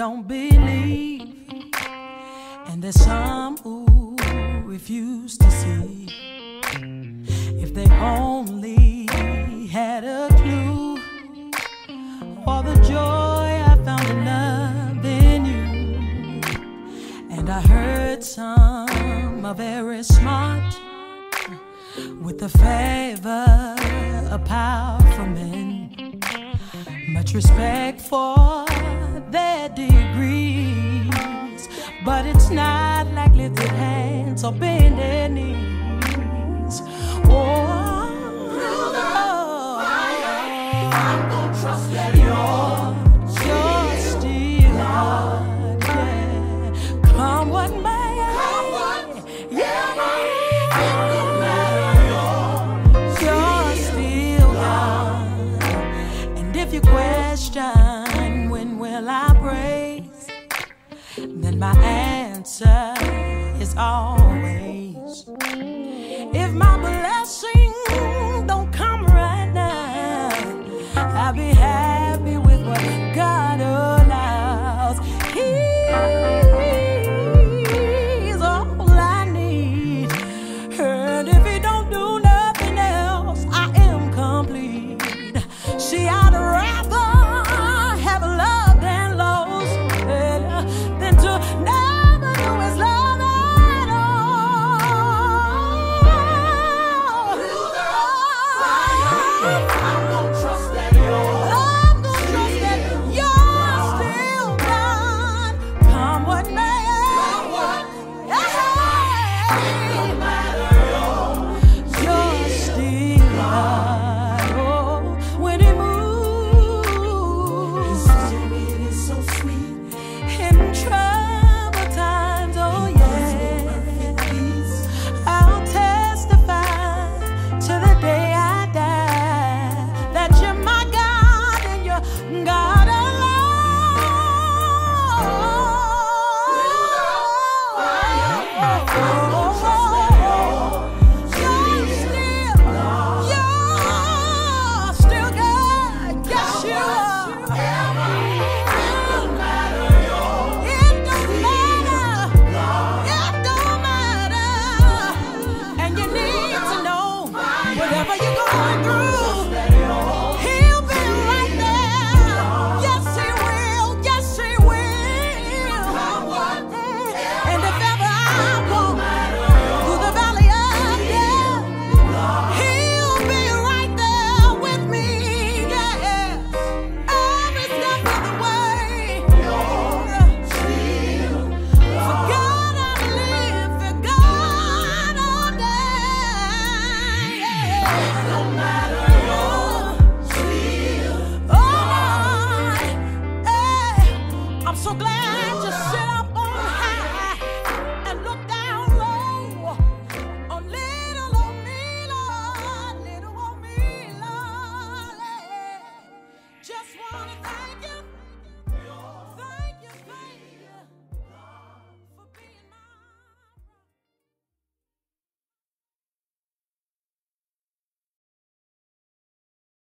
don't believe, and there's some who refuse to see. If they only had a clue for the joy I found in loving you. And I heard some are very smart, with the favor of powerful men, much respect for their degrees, but it's not like lifted hands or bended knees. Oh, I'm gonna trust that you're still God, yeah. Come what may, yeah. If you question when will I praise, then my answer is always, if my blessing don't come right now, I'll be happy with what God allows. He's all I need, and if he don't do nothing else, I am complete. See, I'd rather have love than loss, than to never know his love at all. I'm gonna trust that you're still God. Come what may, you're still God. Oh, when he moves so sweet in troubled times, oh yeah, I'll testify to the day I die that you're my God and you're God whatever you're going through.